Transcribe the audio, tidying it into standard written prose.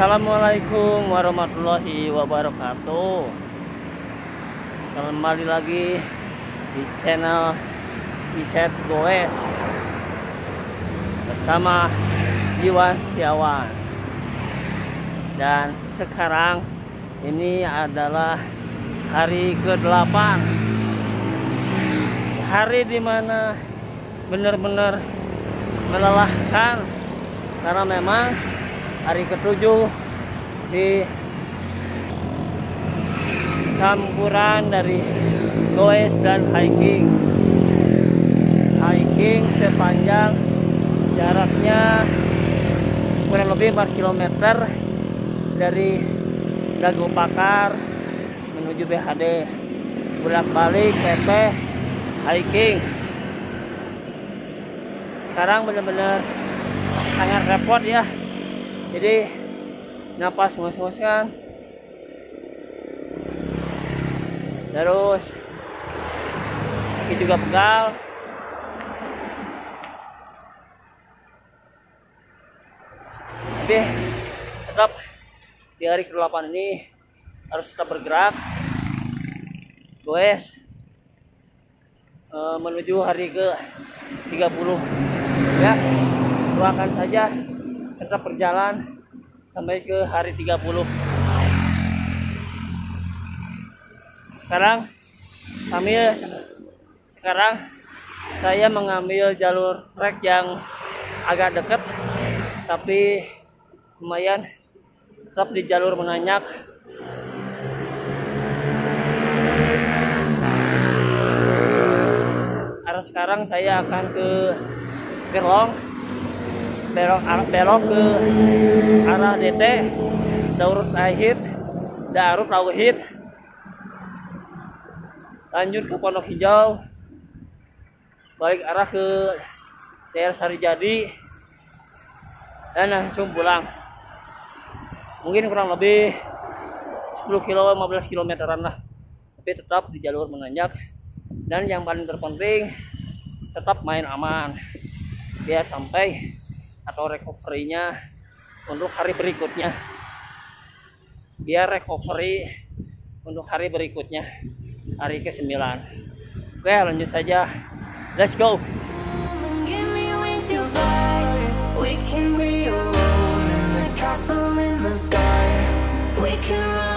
Assalamualaikum warahmatullahi wabarakatuh. Kembali lagi di channel Iset Goes bersama Iwan Setiawan. Dan sekarang ini adalah hari ke-8, hari dimana benar-benar melelahkan karena memang hari ke-7 di campuran dari goes dan hiking sepanjang jaraknya kurang lebih 4 km dari Dago Pakar menuju BHD, bolak-balik PP hiking. Sekarang benar-benar sangat repot ya, jadi napas ngos-ngosan, terus kaki juga pegal. Tapi tetap di hari ke-8 ini harus tetap bergerak goes menuju hari ke-30 ya. Doakan saja tetap berjalan sampai ke hari 30. Sekarang saya mengambil jalur trek yang agak dekat tapi lumayan, tetap di jalur menanjak. Arah sekarang saya akan ke Gerlong, belok ke arah DT Darut Tauhid, lanjut ke Pondok Hijau, balik arah ke daerah Sarijadi, dan langsung pulang. Mungkin kurang lebih 10 km 15 kilometeran lah, tapi tetap di jalur menanjak. Dan yang paling terpenting tetap main aman biar sampai atau recovery-nya untuk hari berikutnya, hari ke-9. Oke, lanjut saja, let's go. We can be alone in the castle in the sky. We can run